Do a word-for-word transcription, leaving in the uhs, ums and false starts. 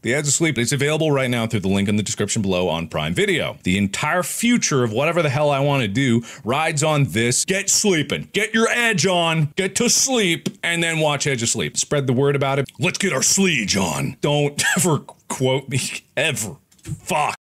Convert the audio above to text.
The Edge of Sleep is available right now through the link in the description below on Prime Video. The entire future of whatever the hell I want to do rides on this. Get sleeping. Get your edge on. Get to sleep. And then watch Edge of Sleep. Spread the word about it. Let's get our sleege on. Don't ever quote me. Ever. Fuck.